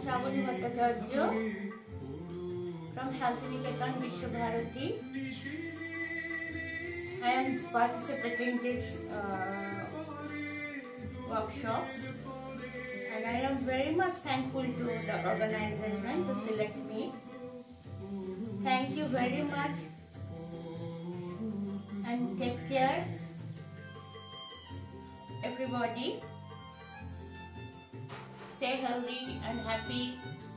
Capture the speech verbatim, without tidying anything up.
Shravani Bhattacharya from Shantiniketan Vishwabharati. I am participating in this uh, workshop, and I am very much thankful to the organization to select me. Thank you very much, and take care, everybody. Stay healthy and happy.